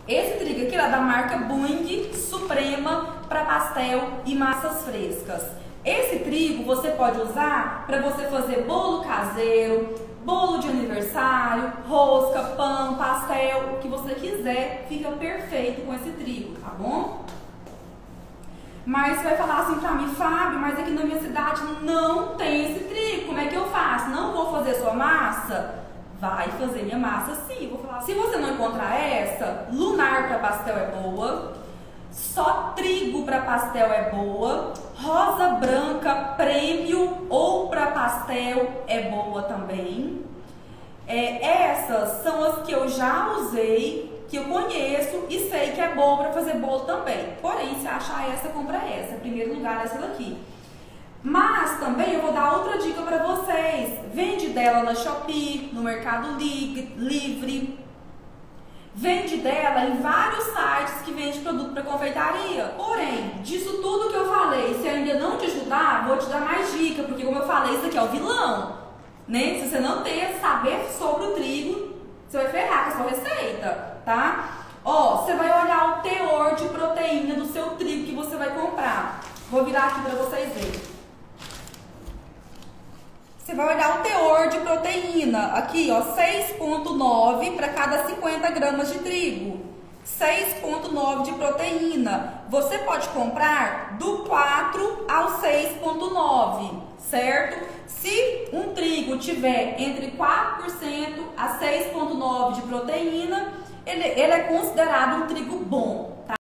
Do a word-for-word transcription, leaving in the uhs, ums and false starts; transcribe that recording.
Esse trigo aqui é da marca Buing Suprema para pastel e massas frescas. Esse trigo você pode usar para você fazer bolo caseiro, bolo de aniversário, rosca, pão, pastel, o que você quiser, fica perfeito com esse trigo, tá bom? Mas você vai falar assim pra mim, Fábio, mas aqui na minha cidade não tem esse trigo, como é que eu faço? Não vou fazer sua massa? Vai fazer minha massa sim. Vou falar, se você não encontrar essa, lunar para pastel é boa, só trigo para pastel é boa, rosa branca prêmio ou para pastel é boa também. É, essas são as que eu já usei, que eu conheço e sei que é boa para fazer bolo também. Porém, se achar essa, compra essa. Em primeiro lugar, essa daqui. Mas também eu vou dar outra dica para vocês. Vende dela na Shopee, no Mercado Livre. Vende dela em vários sites que vende produto para confeitaria. Porém, disso tudo que eu falei, se ainda não te ajudar, vou te dar mais dica, porque como eu falei, isso aqui é o vilão, né? Se você não tem saber sobre o trigo, você vai ferrar com a sua receita, tá? Ó, você vai olhar o teor de proteína do seu trigo que você vai comprar. Vou virar aqui para vocês verem. Você vai olhar o teor de proteína, aqui ó, seis ponto nove para cada cinquenta gramas de trigo, seis ponto nove de proteína. Você pode comprar do quatro ao seis ponto nove, certo? Se um trigo tiver entre quatro por cento a seis ponto nove de proteína, ele, ele é considerado um trigo bom, tá?